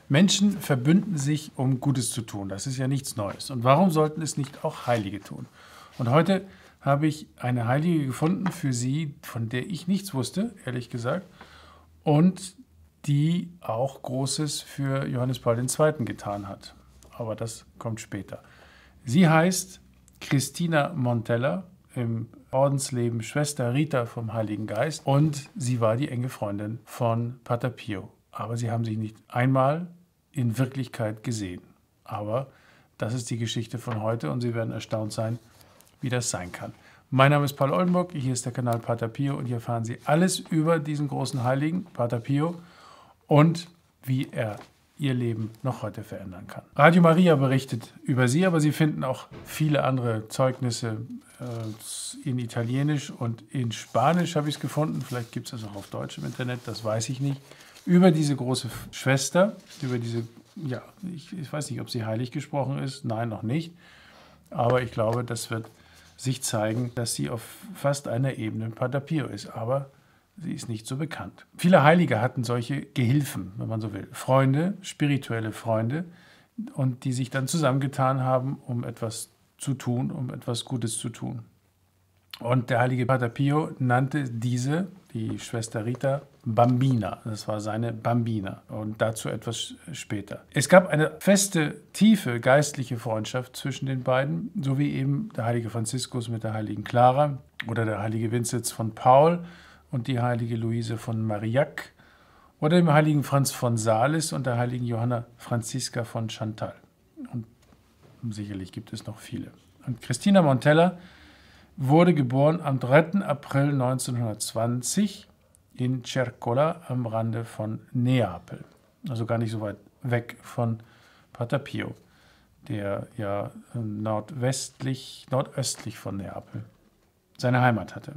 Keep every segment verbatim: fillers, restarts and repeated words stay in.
Menschen verbünden sich, um Gutes zu tun. Das ist ja nichts Neues. Und warum sollten es nicht auch Heilige tun? Und heute habe ich eine Heilige gefunden für Sie, von der ich nichts wusste, ehrlich gesagt, und die auch Großes für Johannes Paul der Zweite getan hat. Aber das kommt später. Sie heißt Christina Montella, im Ordensleben Schwester Rita vom Heiligen Geist, und sie war die enge Freundin von Pater Pio. Aber sie haben sich nicht einmal in Wirklichkeit gesehen. Aber das ist die Geschichte von heute und Sie werden erstaunt sein, wie das sein kann. Mein Name ist Paul Oldenburg, hier ist der Kanal Pater Pio und hier erfahren Sie alles über diesen großen Heiligen, Pater Pio, und wie er Ihr Leben noch heute verändern kann. Radio Maria berichtet über sie, aber Sie finden auch viele andere Zeugnisse äh, in Italienisch und in Spanisch habe ich es gefunden. Vielleicht gibt es das auch auf Deutsch im Internet, das weiß ich nicht. Über diese große Schwester, über diese, ja, ich, ich weiß nicht, ob sie heilig gesprochen ist, nein, noch nicht. Aber ich glaube, das wird sich zeigen, dass sie auf fast einer Ebene Pater Pio ist. Aber sie ist nicht so bekannt. Viele Heilige hatten solche Gehilfen, wenn man so will. Freunde, spirituelle Freunde, und die sich dann zusammengetan haben, um etwas zu tun, um etwas Gutes zu tun. Und der heilige Pater Pio nannte diese, die Schwester Rita, Bambina. Das war seine Bambina. Und dazu etwas später. Es gab eine feste, tiefe geistliche Freundschaft zwischen den beiden, so wie eben der heilige Franziskus mit der heiligen Clara oder der heilige Vinzenz von Paul und die heilige Luise von Marillac oder dem heiligen Franz von Sales und der heiligen Johanna Franziska von Chantal. Und sicherlich gibt es noch viele. Und Christina Montella wurde geboren am dritten April neunzehnhundertzwanzig in Cercola am Rande von Neapel. Also gar nicht so weit weg von Pater Pio, der ja nordwestlich, nordöstlich von Neapel seine Heimat hatte.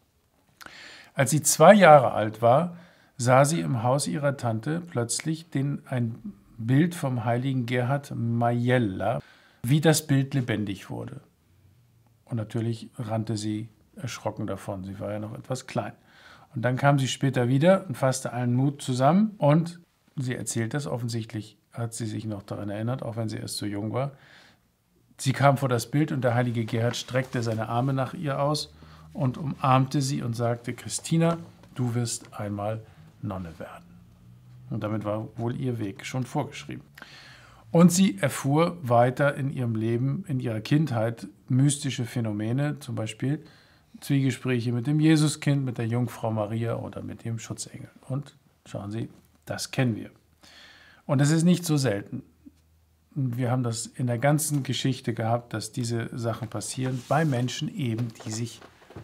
Als sie zwei Jahre alt war, sah sie im Haus ihrer Tante plötzlich den, ein Bild vom heiligen Gerhard Majella, wie das Bild lebendig wurde. Und natürlich rannte sie erschrocken davon. Sie war ja noch etwas klein. Und dann kam sie später wieder und fasste allen Mut zusammen. Und sie erzählt das, offensichtlich hat sie sich noch daran erinnert, auch wenn sie erst so jung war. Sie kam vor das Bild und der heilige Gerhard streckte seine Arme nach ihr aus und umarmte sie und sagte: Christina, du wirst einmal Nonne werden. Und damit war wohl ihr Weg schon vorgeschrieben. Und sie erfuhr weiter in ihrem Leben, in ihrer Kindheit, mystische Phänomene, zum Beispiel Zwiegespräche mit dem Jesuskind, mit der Jungfrau Maria oder mit dem Schutzengel. Und schauen Sie, das kennen wir. Und es ist nicht so selten. Wir haben das in der ganzen Geschichte gehabt, dass diese Sachen passieren bei Menschen eben, die sich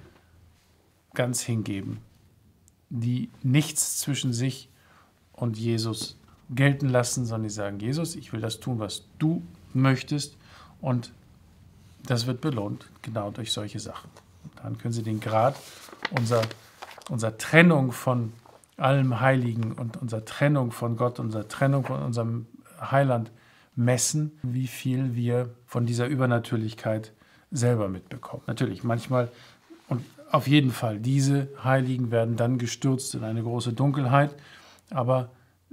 ganz hingeben, die nichts zwischen sich und Jesus gelten lassen, sondern die sagen: Jesus, ich will das tun, was du möchtest, und das wird belohnt, genau durch solche Sachen. Dann können Sie den Grad unserer, unserer Trennung von allem Heiligen und unserer Trennung von Gott, unserer Trennung von unserem Heiland messen, wie viel wir von dieser Übernatürlichkeit selber mitbekommen. Natürlich, manchmal und auf jeden Fall, diese Heiligen werden dann gestürzt in eine große Dunkelheit, aber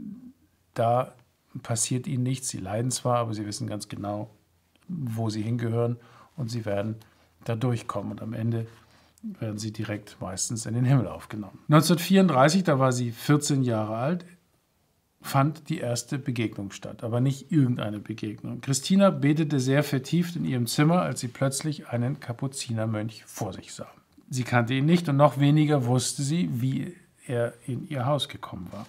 da passiert ihnen nichts. Sie leiden zwar, aber sie wissen ganz genau, wo sie hingehören, und sie werden da durchkommen. Und am Ende werden sie direkt meistens in den Himmel aufgenommen. neunzehnhundertvierunddreißig, da war sie vierzehn Jahre alt, fand die erste Begegnung statt, aber nicht irgendeine Begegnung. Christina betete sehr vertieft in ihrem Zimmer, als sie plötzlich einen Kapuzinermönch vor sich sah. Sie kannte ihn nicht und noch weniger wusste sie, wie er in ihr Haus gekommen war.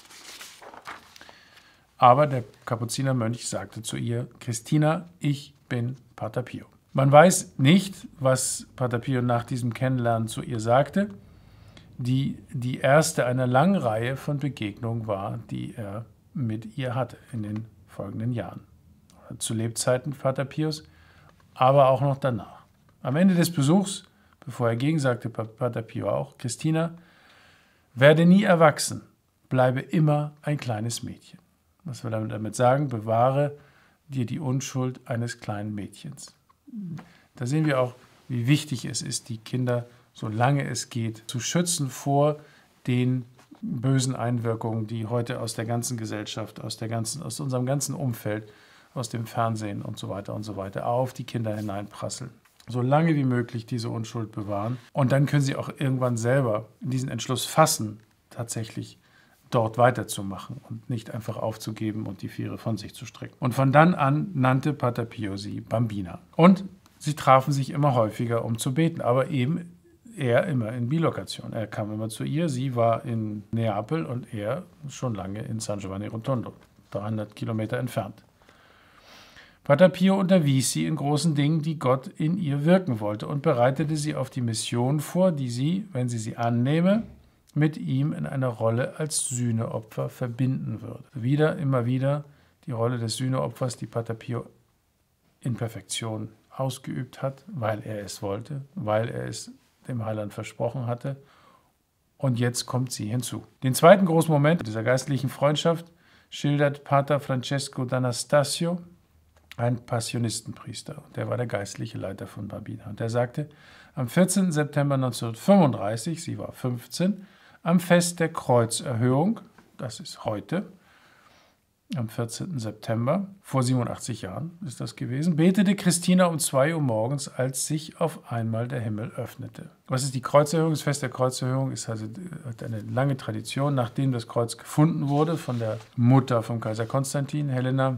Aber der Kapuzinermönch sagte zu ihr: Christina, ich bin Pater Pio. Man weiß nicht, was Pater Pio nach diesem Kennenlernen zu ihr sagte, die die erste einer langen Reihe von Begegnungen war, die er mit ihr hatte in den folgenden Jahren. Zu Lebzeiten Pater Pios, aber auch noch danach. Am Ende des Besuchs, bevor er ging, sagte Pater Pio auch: Christina, werde nie erwachsen, bleibe immer ein kleines Mädchen. Was will er damit sagen? Bewahre dir die Unschuld eines kleinen Mädchens. Da sehen wir auch, wie wichtig es ist, die Kinder, solange es geht, zu schützen vor den bösen Einwirkungen, die heute aus der ganzen Gesellschaft, aus, der ganzen, aus unserem ganzen Umfeld, aus dem Fernsehen und so weiter und so weiter auf die Kinder hineinprasseln. So lange wie möglich diese Unschuld bewahren. Und dann können sie auch irgendwann selber diesen Entschluss fassen, tatsächlich dort weiterzumachen und nicht einfach aufzugeben und die Viere von sich zu strecken. Und von dann an nannte Pater Pio sie Bambina. Und sie trafen sich immer häufiger, um zu beten, aber eben er immer in Bilokation. Er kam immer zu ihr, sie war in Neapel und er schon lange in San Giovanni Rotondo, dreihundert Kilometer entfernt. Pater Pio unterwies sie in großen Dingen, die Gott in ihr wirken wollte und bereitete sie auf die Mission vor, die sie, wenn sie sie annehme, mit ihm in einer Rolle als Sühneopfer verbinden würde. Wieder, immer wieder die Rolle des Sühneopfers, die Pater Pio in Perfektion ausgeübt hat, weil er es wollte, weil er es dem Heiland versprochen hatte. Und jetzt kommt sie hinzu. Den zweiten großen Moment dieser geistlichen Freundschaft schildert Pater Francesco d'Anastasio, ein Passionistenpriester. Der war der geistliche Leiter von Bambina. Und der sagte, am vierzehnten September neunzehnhundertfünfunddreißig, sie war fünfzehn, am Fest der Kreuzerhöhung, das ist heute, am vierzehnten September, vor siebenundachtzig Jahren ist das gewesen, betete Christina um zwei Uhr morgens, als sich auf einmal der Himmel öffnete. Was ist die Kreuzerhöhung? Das Fest der Kreuzerhöhung ist also, hat eine lange Tradition. Nachdem das Kreuz gefunden wurde von der Mutter vom Kaiser Konstantin, Helena,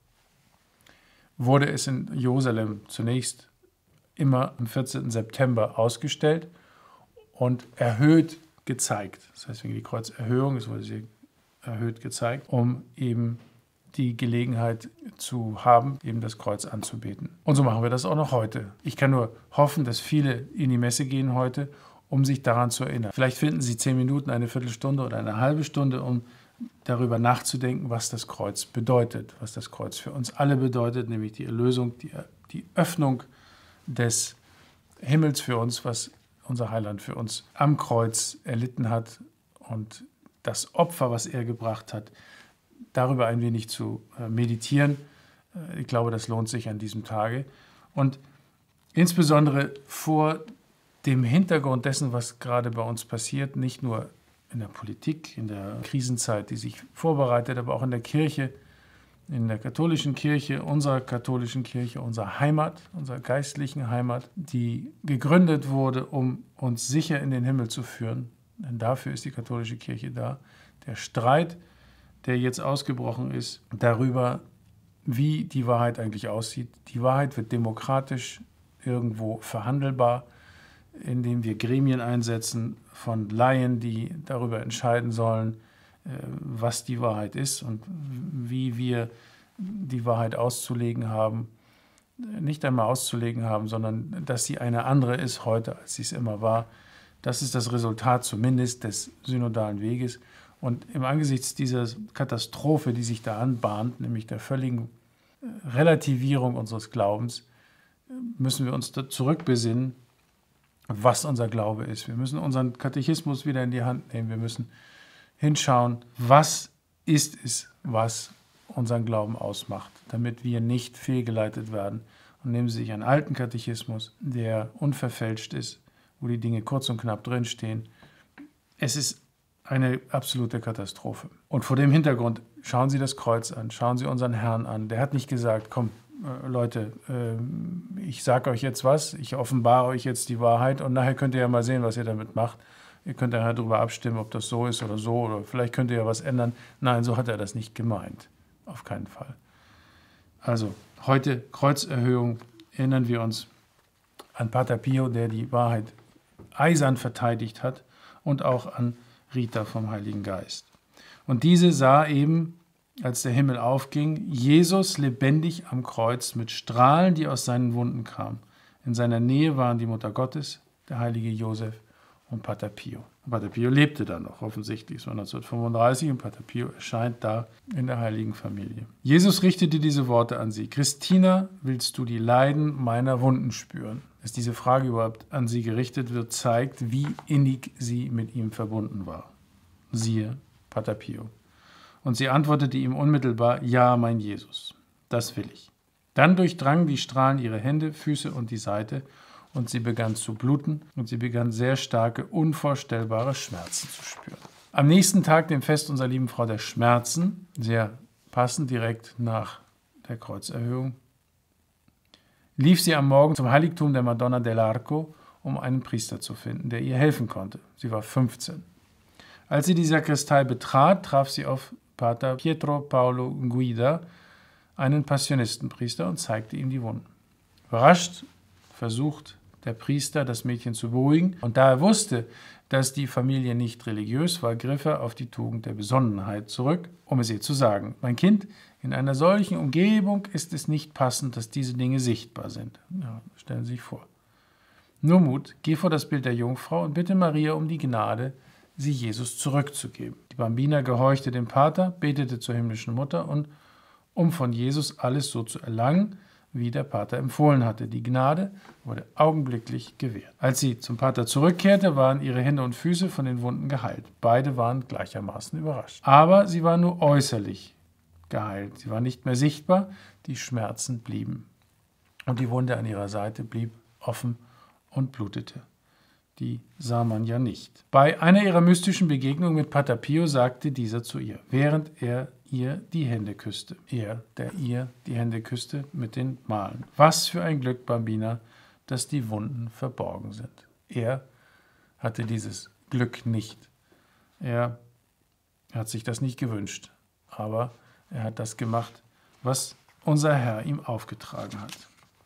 wurde es in Jerusalem zunächst immer am vierzehnten September ausgestellt und erhöht gezeigt. Das heißt, wegen die Kreuzerhöhung, es wurde sie erhöht gezeigt, um eben die Gelegenheit zu haben, eben das Kreuz anzubeten. Und so machen wir das auch noch heute. Ich kann nur hoffen, dass viele in die Messe gehen heute, um sich daran zu erinnern. Vielleicht finden Sie zehn Minuten, eine Viertelstunde oder eine halbe Stunde, um darüber nachzudenken, was das Kreuz bedeutet, was das Kreuz für uns alle bedeutet, nämlich die Erlösung, die, die Öffnung des Himmels für uns, was unser Heiland für uns am Kreuz erlitten hat und das Opfer, was er gebracht hat, darüber ein wenig zu meditieren. Ich glaube, das lohnt sich an diesem Tage. Und insbesondere vor dem Hintergrund dessen, was gerade bei uns passiert, nicht nur in der Politik, in der Krisenzeit, die sich vorbereitet, aber auch in der Kirche, in der katholischen Kirche, unserer katholischen Kirche, unserer Heimat, unserer geistlichen Heimat, die gegründet wurde, um uns sicher in den Himmel zu führen. Denn dafür ist die katholische Kirche da. Der Streit, der jetzt ausgebrochen ist, darüber, wie die Wahrheit eigentlich aussieht. Die Wahrheit wird demokratisch irgendwo verhandelbar, indem wir Gremien einsetzen von Laien, die darüber entscheiden sollen, was die Wahrheit ist und wie wir die Wahrheit auszulegen haben. Nicht einmal auszulegen haben, sondern dass sie eine andere ist heute, als sie es immer war. Das ist das Resultat zumindest des synodalen Weges. Und im Angesichts dieser Katastrophe, die sich da anbahnt, nämlich der völligen Relativierung unseres Glaubens, müssen wir uns zurückbesinnen, was unser Glaube ist. Wir müssen unseren Katechismus wieder in die Hand nehmen. Wir müssen hinschauen, was ist es, was unseren Glauben ausmacht, damit wir nicht fehlgeleitet werden. Und nehmen Sie sich einen alten Katechismus, der unverfälscht ist, wo die Dinge kurz und knapp drinstehen. Es ist eine absolute Katastrophe. Und vor dem Hintergrund schauen Sie das Kreuz an, schauen Sie unseren Herrn an. Der hat nicht gesagt, komm, äh, Leute, äh, ich sage euch jetzt was, ich offenbare euch jetzt die Wahrheit und nachher könnt ihr ja mal sehen, was ihr damit macht. Ihr könnt ja darüber abstimmen, ob das so ist oder so, oder vielleicht könnt ihr ja was ändern. Nein, so hat er das nicht gemeint. Auf keinen Fall. Also, heute Kreuzerhöhung, erinnern wir uns an Pater Pio, der die Wahrheit eisern verteidigt hat, und auch an Rita vom Heiligen Geist. Und diese sah eben, als der Himmel aufging, Jesus lebendig am Kreuz mit Strahlen, die aus seinen Wunden kamen. In seiner Nähe waren die Mutter Gottes, der heilige Josef und Pater Pio. Und Pater Pio lebte dann noch, offensichtlich. Es war neunzehnhundertfünfunddreißig und Pater Pio erscheint da in der heiligen Familie. Jesus richtete diese Worte an sie. Christina, willst du die Leiden meiner Wunden spüren? Dass diese Frage überhaupt an sie gerichtet wird, zeigt, wie innig sie mit ihm verbunden war. Siehe, Pater Pio. Und sie antwortete ihm unmittelbar, ja, mein Jesus, das will ich. Dann durchdrangen die Strahlen ihre Hände, Füße und die Seite, und sie begann zu bluten und sie begann sehr starke, unvorstellbare Schmerzen zu spüren. Am nächsten Tag, dem Fest unserer lieben Frau der Schmerzen, sehr passend direkt nach der Kreuzerhöhung, lief sie am Morgen zum Heiligtum der Madonna dell'Arco, um einen Priester zu finden, der ihr helfen konnte. Sie war fünfzehn. Als sie die Sakristei betrat, traf sie auf Pater Pietro Paolo Guida, einen Passionistenpriester, und zeigte ihm die Wunden. Überrascht versucht der Priester, das Mädchen zu beruhigen, und da er wusste, dass die Familie nicht religiös war, griff er auf die Tugend der Besonnenheit zurück, um es ihr zu sagen: Mein Kind, in einer solchen Umgebung ist es nicht passend, dass diese Dinge sichtbar sind. Ja, stellen Sie sich vor. Nur Mut, geh vor das Bild der Jungfrau und bitte Maria um die Gnade, sie Jesus zurückzugeben. Die Bambina gehorchte dem Pater, betete zur himmlischen Mutter, und um von Jesus alles so zu erlangen, wie der Pater empfohlen hatte. Die Gnade wurde augenblicklich gewährt. Als sie zum Pater zurückkehrte, waren ihre Hände und Füße von den Wunden geheilt. Beide waren gleichermaßen überrascht. Aber sie war nur äußerlich geheilt. Sie war nicht mehr sichtbar, die Schmerzen blieben. Und die Wunde an ihrer Seite blieb offen und blutete. Die sah man ja nicht. Bei einer ihrer mystischen Begegnungen mit Pater Pio sagte dieser zu ihr, während er ihr die Hände küsste. Er, der ihr die Hände küsste mit den Malen. Was für ein Glück, Bambina, dass die Wunden verborgen sind. Er hatte dieses Glück nicht. Er hat sich das nicht gewünscht, aber er hat das gemacht, was unser Herr ihm aufgetragen hat.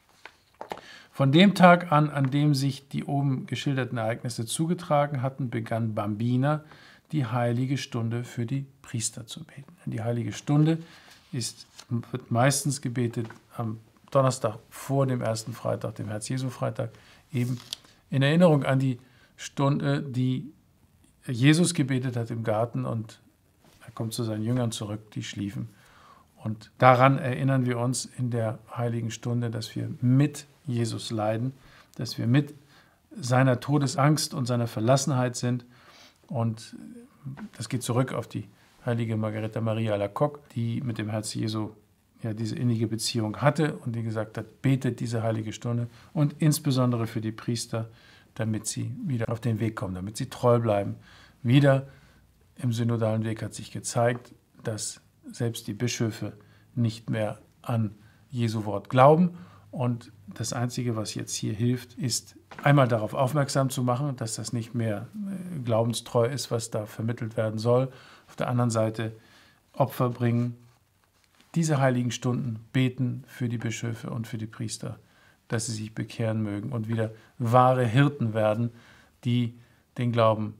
Von dem Tag an, an dem sich die oben geschilderten Ereignisse zugetragen hatten, begann Bambina, die heilige Stunde für die Priester zu beten. Die heilige Stunde ist, wird meistens gebetet am Donnerstag vor dem ersten Freitag, dem Herz-Jesu-Freitag, eben in Erinnerung an die Stunde, die Jesus gebetet hat im Garten, und er kommt zu seinen Jüngern zurück, die schliefen. Und daran erinnern wir uns in der heiligen Stunde, dass wir mit Jesus leiden, dass wir mit seiner Todesangst und seiner Verlassenheit sind. Und das geht zurück auf die heilige Margareta Maria Alacoque, die mit dem Herz Jesu ja diese innige Beziehung hatte und die gesagt hat, betet diese heilige Stunde und insbesondere für die Priester, damit sie wieder auf den Weg kommen, damit sie treu bleiben. Wieder im synodalen Weg hat sich gezeigt, dass selbst die Bischöfe nicht mehr an Jesu Wort glauben. Und das Einzige, was jetzt hier hilft, ist einmal darauf aufmerksam zu machen, dass das nicht mehr glaubenstreu ist, was da vermittelt werden soll. Auf der anderen Seite Opfer bringen, diese heiligen Stunden beten für die Bischöfe und für die Priester, dass sie sich bekehren mögen und wieder wahre Hirten werden, die den Glauben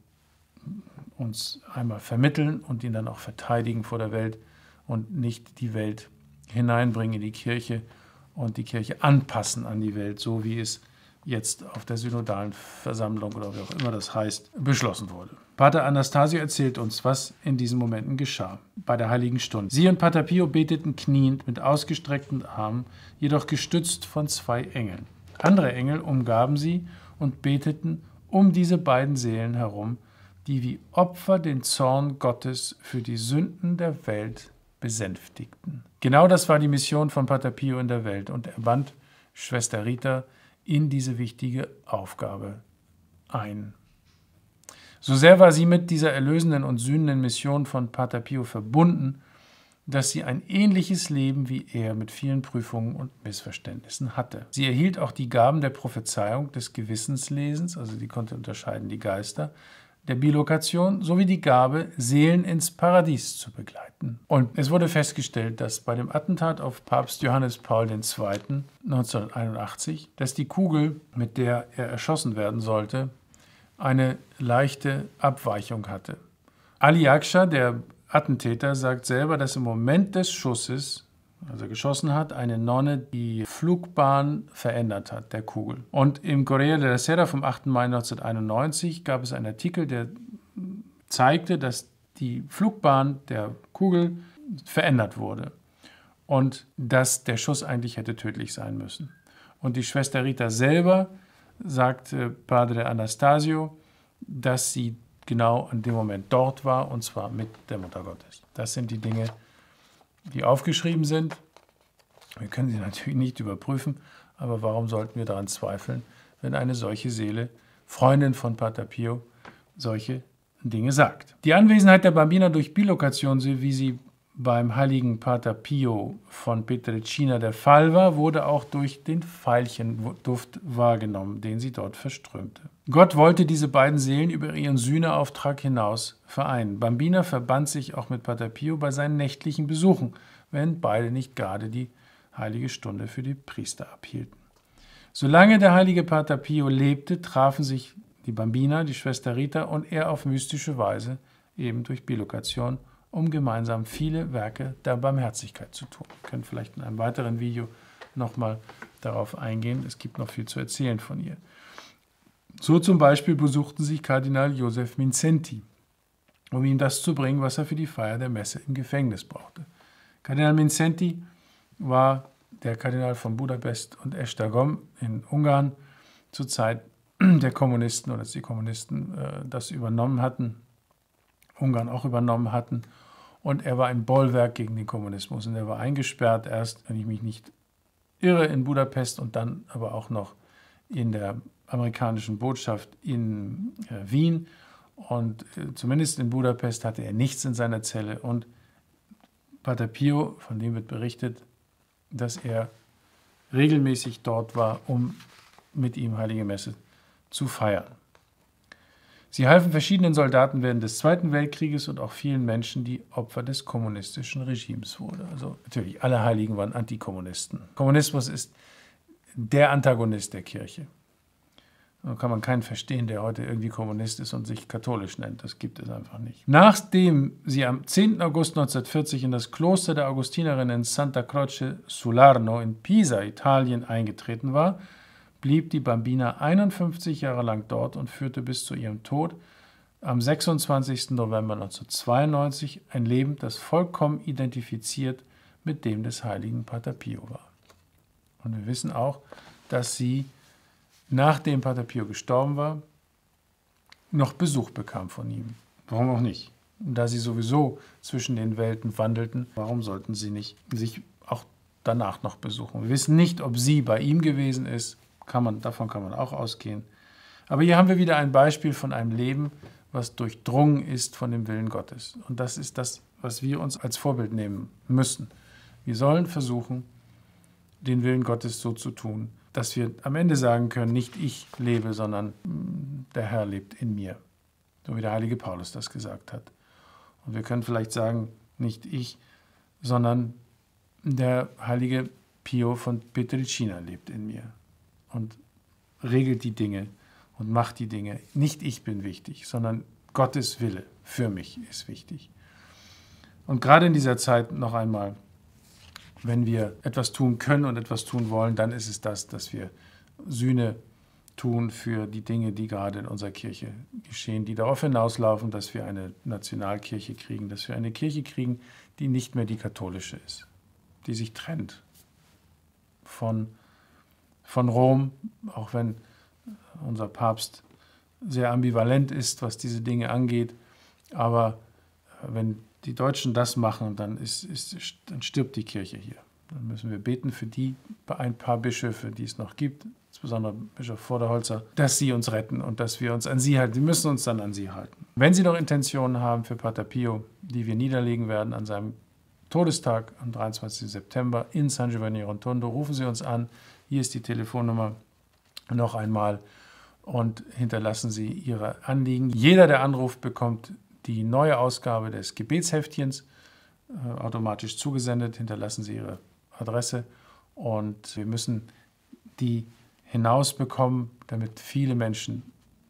uns einmal vermitteln und ihn dann auch verteidigen vor der Welt und nicht die Welt hineinbringen in die Kirche und die Kirche anpassen an die Welt, so wie es jetzt auf der synodalen Versammlung oder wie auch immer das heißt, beschlossen wurde. Pater Anastasio erzählt uns, was in diesen Momenten geschah, bei der Heiligen Stunde. Sie und Pater Pio beteten kniend mit ausgestreckten Armen, jedoch gestützt von zwei Engeln. Andere Engel umgaben sie und beteten um diese beiden Seelen herum, die wie Opfer den Zorn Gottes für die Sünden der Welt besänftigten. Genau das war die Mission von Pater Pio in der Welt und er band Schwester Rita in diese wichtige Aufgabe ein. So sehr war sie mit dieser erlösenden und sühnenden Mission von Pater Pio verbunden, dass sie ein ähnliches Leben wie er mit vielen Prüfungen und Missverständnissen hatte. Sie erhielt auch die Gaben der Prophezeiung, des Gewissenslesens, also die konnte unterscheiden die Geister, der Bilokation sowie die Gabe, Seelen ins Paradies zu begleiten. Und es wurde festgestellt, dass bei dem Attentat auf Papst Johannes Paul der Zweite. neunzehnhunderteinundachtzig, dass die Kugel, mit der er erschossen werden sollte, eine leichte Abweichung hatte. Ali Aksha, der Attentäter, sagt selber, dass im Moment des Schusses, als er geschossen hat, eine Nonne die Flugbahn verändert hat, der Kugel. Und im Corriere della Sera vom achten Mai neunzehnhunderteinundneunzig gab es einen Artikel, der zeigte, dass die Flugbahn der Kugel verändert wurde und dass der Schuss eigentlich hätte tödlich sein müssen. Und die Schwester Rita selber sagte Padre Anastasio, dass sie genau an dem Moment dort war, und zwar mit der Mutter Gottes. Das sind die Dinge, die aufgeschrieben sind. Wir können sie natürlich nicht überprüfen, aber warum sollten wir daran zweifeln, wenn eine solche Seele, Freundin von Pater Pio, solche Dinge sagt. Die Anwesenheit der Bambina durch Bilokation, so wie sie beim heiligen Pater Pio von Pietrelcina der Fall war, wurde auch durch den Veilchenduft wahrgenommen, den sie dort verströmte. Gott wollte diese beiden Seelen über ihren Sühneauftrag hinaus vereinen. Bambina verband sich auch mit Pater Pio bei seinen nächtlichen Besuchen, wenn beide nicht gerade die heilige Stunde für die Priester abhielten. Solange der heilige Pater Pio lebte, trafen sich die Bambina, die Schwester Rita und er auf mystische Weise, eben durch Bilokation, um gemeinsam viele Werke der Barmherzigkeit zu tun. Wir können vielleicht in einem weiteren Video nochmal darauf eingehen. Es gibt noch viel zu erzählen von ihr. So zum Beispiel besuchten sie Kardinal Joseph Mindszenty, um ihm das zu bringen, was er für die Feier der Messe im Gefängnis brauchte. Kardinal Mindszenty war der Kardinal von Budapest und Esztergom in Ungarn zur Zeit der Kommunisten oder als die Kommunisten äh, das übernommen hatten, Ungarn auch übernommen hatten. Und er war ein Bollwerk gegen den Kommunismus. Und er war eingesperrt, erst, wenn ich mich nicht irre, in Budapest und dann aber auch noch in der amerikanischen Botschaft in äh, Wien. Und äh, zumindest in Budapest hatte er nichts in seiner Zelle. Und Pater Pio, von dem wird berichtet, dass er regelmäßig dort war, um mit ihm Heilige Messe zu feiern. Sie halfen verschiedenen Soldaten während des Zweiten Weltkrieges und auch vielen Menschen, die Opfer des kommunistischen Regimes wurden. Also natürlich, alle Heiligen waren Antikommunisten. Kommunismus ist der Antagonist der Kirche. Da kann man keinen verstehen, der heute irgendwie Kommunist ist und sich katholisch nennt. Das gibt es einfach nicht. Nachdem sie am zehnten August neunzehnhundertvierzig in das Kloster der Augustinerinnen in Santa Croce Sull'Arno in Pisa, Italien, eingetreten war, blieb die Bambina einundfünfzig Jahre lang dort und führte bis zu ihrem Tod am sechsundzwanzigsten November neunzehnhundertzweiundneunzig ein Leben, das vollkommen identifiziert mit dem des heiligen Pater Pio war. Und wir wissen auch, dass sie, nachdem Pater Pio gestorben war, noch Besuch bekam von ihm. Warum auch nicht? Da sie sowieso zwischen den Welten wandelten, warum sollten sie nicht sich auch danach noch besuchen? Wir wissen nicht, ob sie bei ihm gewesen ist. Kann man, davon kann man auch ausgehen. Aber hier haben wir wieder ein Beispiel von einem Leben, was durchdrungen ist von dem Willen Gottes. Und das ist das, was wir uns als Vorbild nehmen müssen. Wir sollen versuchen, den Willen Gottes so zu tun, dass wir am Ende sagen können, nicht ich lebe, sondern der Herr lebt in mir. So wie der heilige Paulus das gesagt hat. Und wir können vielleicht sagen, nicht ich, sondern der heilige Pio von Pietrelcina lebt in mir und regelt die Dinge und macht die Dinge. Nicht ich bin wichtig, sondern Gottes Wille für mich ist wichtig. Und gerade in dieser Zeit noch einmal, wenn wir etwas tun können und etwas tun wollen, dann ist es das, dass wir Sühne tun für die Dinge, die gerade in unserer Kirche geschehen, die darauf hinauslaufen, dass wir eine Nationalkirche kriegen, dass wir eine Kirche kriegen, die nicht mehr die katholische ist, die sich trennt von, von Rom, auch wenn unser Papst sehr ambivalent ist, was diese Dinge angeht. Aber wenn die Deutschen das machen, dann, ist, ist, dann stirbt die Kirche hier. Dann müssen wir beten für die ein paar Bischöfe, die es noch gibt, insbesondere Bischof Vorderholzer, dass sie uns retten und dass wir uns an sie halten. Wir müssen uns dann an sie halten. Wenn Sie noch Intentionen haben für Pater Pio, die wir niederlegen werden an seinem Todestag am dreiundzwanzigsten September in San Giovanni Rotondo, rufen Sie uns an. Hier ist die Telefonnummer noch einmal und hinterlassen Sie Ihre Anliegen. Jeder, der anruft, bekommt die neue Ausgabe des Gebetsheftchens äh, automatisch zugesendet. Hinterlassen Sie Ihre Adresse und wir müssen die hinausbekommen, damit viele Menschen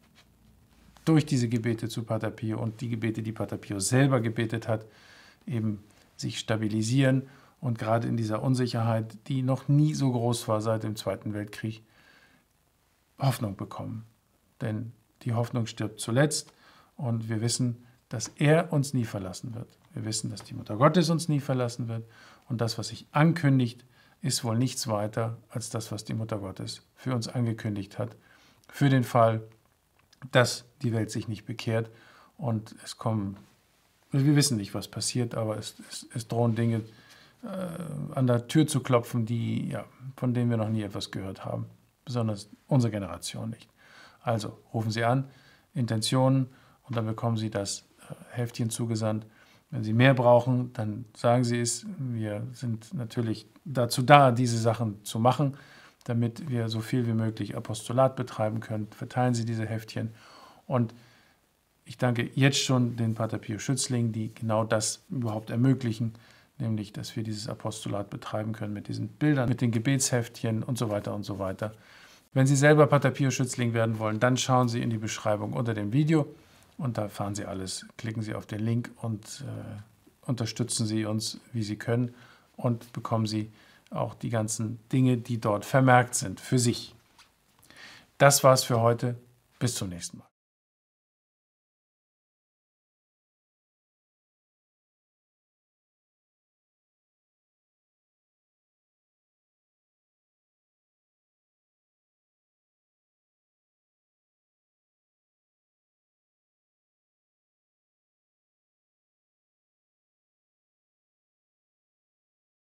durch diese Gebete zu Pater Pio und die Gebete, die Pater Pio selber gebetet hat, eben sich stabilisieren und gerade in dieser Unsicherheit, die noch nie so groß war seit dem Zweiten Weltkrieg, Hoffnung bekommen. Denn die Hoffnung stirbt zuletzt und wir wissen, dass er uns nie verlassen wird. Wir wissen, dass die Mutter Gottes uns nie verlassen wird und das, was sich ankündigt, ist wohl nichts weiter als das, was die Mutter Gottes für uns angekündigt hat, für den Fall, dass die Welt sich nicht bekehrt und es kommen, wir wissen nicht, was passiert, aber es, es, es drohen Dinge äh, an der Tür zu klopfen, die, ja, von denen wir noch nie etwas gehört haben, besonders unsere Generation nicht. Also rufen Sie an, Intentionen und dann bekommen Sie das Heftchen zugesandt. Wenn Sie mehr brauchen, dann sagen Sie es. Wir sind natürlich dazu da, diese Sachen zu machen, damit wir so viel wie möglich Apostolat betreiben können. Verteilen Sie diese Heftchen. Und ich danke jetzt schon den Pater Pio Schützling, die genau das überhaupt ermöglichen, nämlich, dass wir dieses Apostolat betreiben können mit diesen Bildern, mit den Gebetsheftchen und so weiter und so weiter. Wenn Sie selber Pater Pio Schützling werden wollen, dann schauen Sie in die Beschreibung unter dem Video und da erfahren Sie alles. Klicken Sie auf den Link und äh, unterstützen Sie uns, wie Sie können, und bekommen Sie auch die ganzen Dinge, die dort vermerkt sind, für sich. Das war's für heute. Bis zum nächsten Mal.